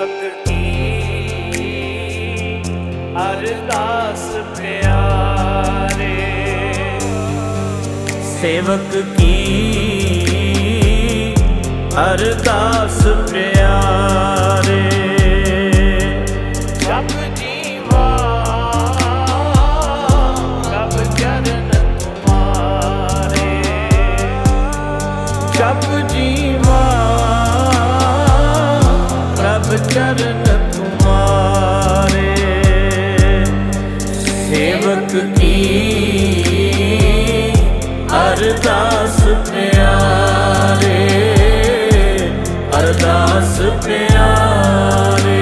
सेवक की अरदास प्यारे, सेवक की अरदास प्यारे। जप जीवा प्रभ चरण तुम्हारे, जप जीवा प्रभ चरण तुम्हारे। सेवक की अरदास प्यारे, अरदास प्यारे।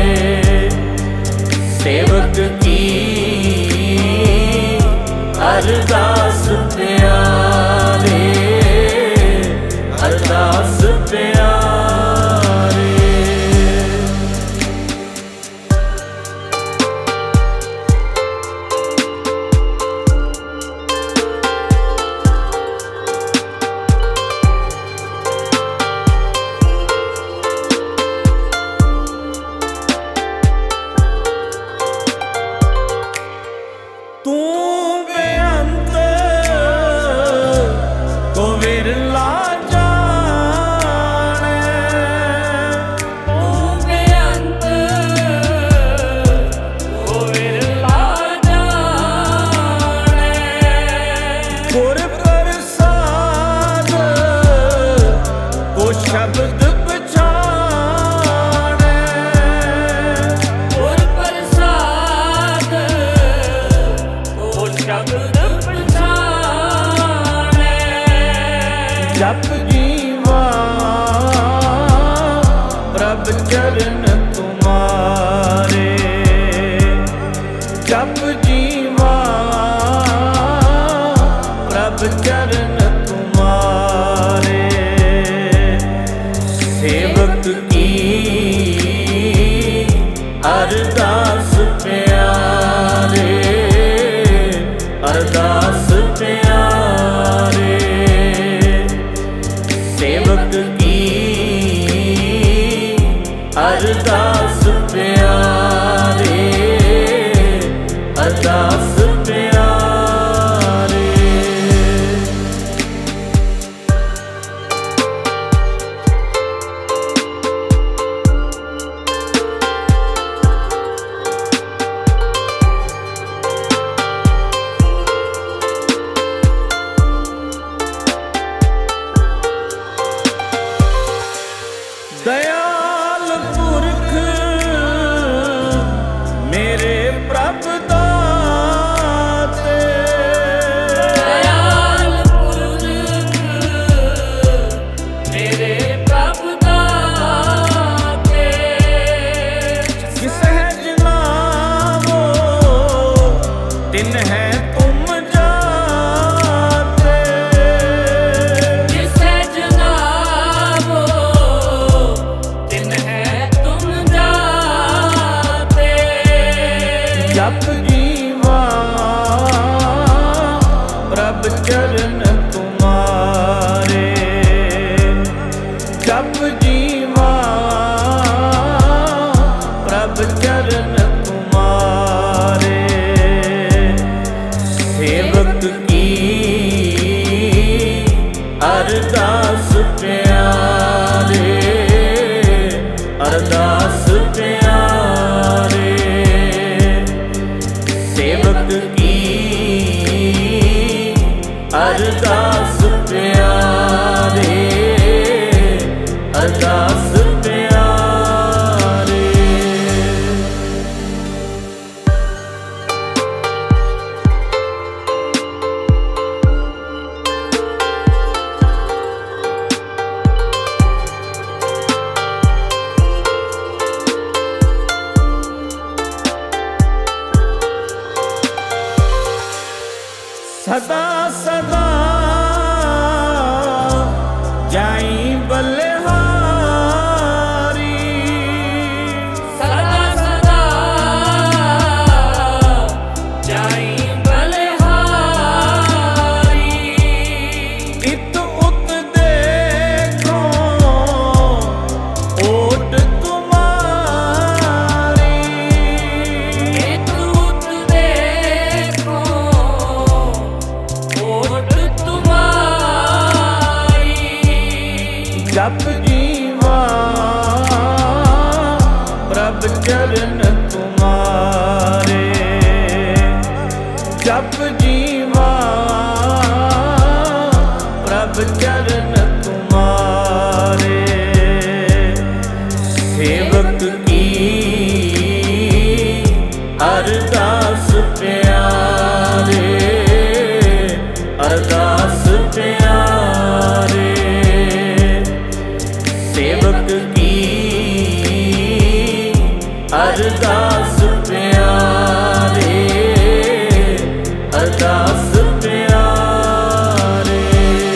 सेवक की अरदास प्यारे, अरदास प्यारे। शब्द पछाने, गुर प्रसाद को शब्द पछाने। जप जीवा प्रभ चरण तुम्हारे, जप जीवा प्रभ चरण तुम्हारे। सेवक की अरदास प्यारे, अरदास प्यारे। सेवक की अरदास प्यारे, अरदास प्यारे। दयाल पुरख मेरे प्रभ दाते, दयाल पुरख मेरे प्रभ दाते। सहज नामो दिन है तुम जाते, सहज नामो जप जीवा प्रभ चरण तुम्हारे, जप जीवा प्रभ चरण तुम्हारे। सेवक की अरदास प्यारे, अरदास प्यारे। सेवक की अरदास प्यारे, अरदास प्यारे। सदा सदा जाई बलिहारी, सदा सदा जाई बलिहारी। इत उत देखो ओट तुम्हारी, की अरदास प्यारे, अरदास प्यारे।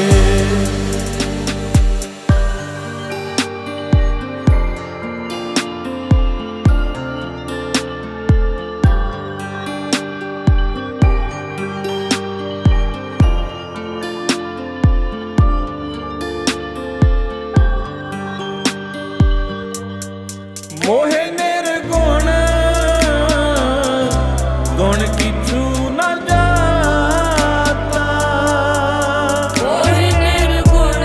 मोहे निर्गुण गुण किछु न जाता, मोहे निर्गुण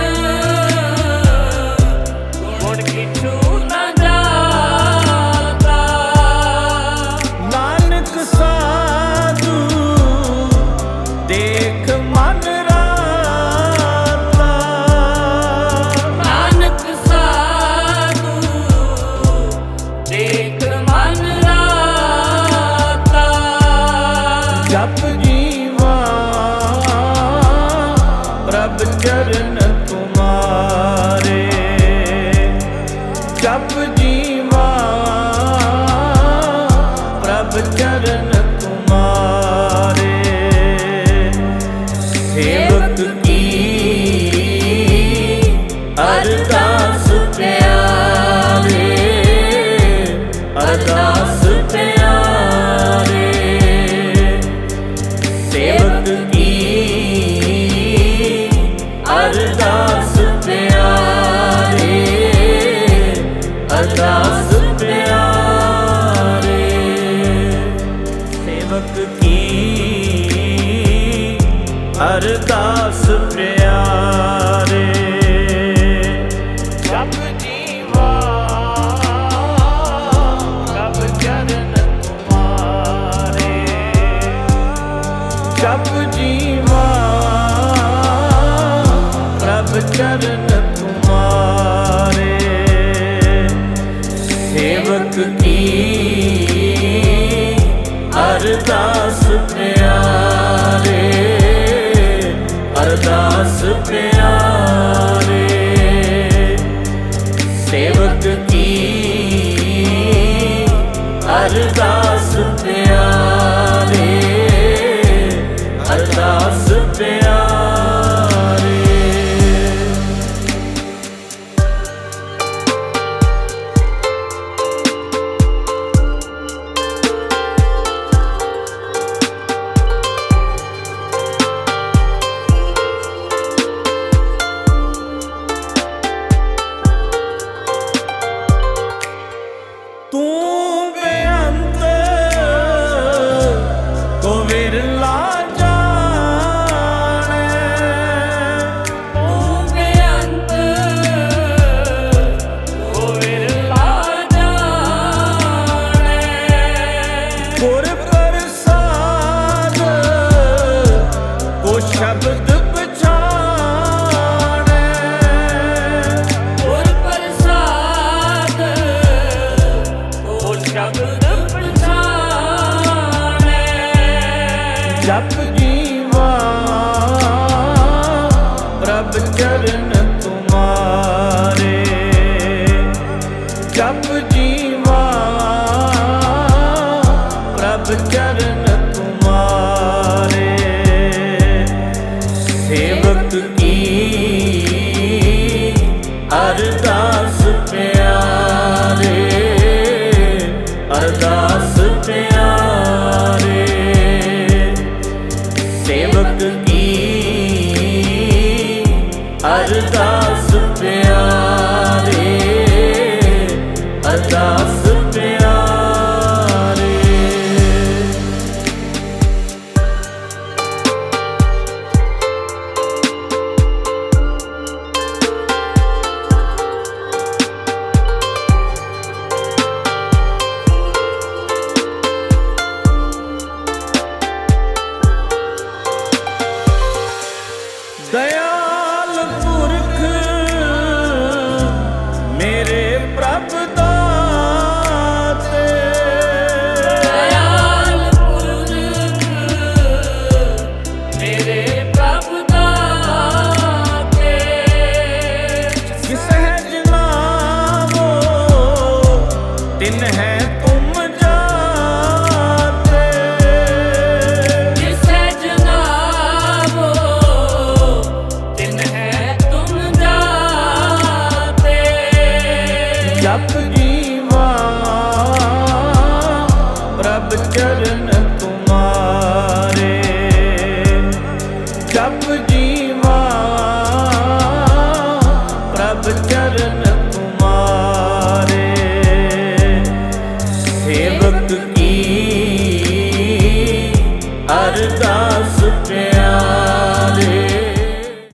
गुण किछु न जाता। नानक साधु देख मन राता, नानक साधु देख मन राता। जप जीवा प्रभ चरण तुम्हारे, जप जीवा प्रभ चरण तुम्हारे। सेवक की अरदास प्यारे, अरदास प्यारे। सेवक की अरदास प्यारे, अरदास प्यारे। सेवक की अरदास प्यारे। जप जीवा प्रभ चरण तुम्हारे, जप जीवा प्रभ चरण तुम्हारे। सेवक की अरदास प्यारे, अरदास प्यारे। सेवक की अरदास प्यारे, अरदास प्यारे। तू बेअंत तिन है तुम जाते, जिसे जगावो तिन है तुम जाते। जप जीवा प्रभ चरण तुम्हारे, जप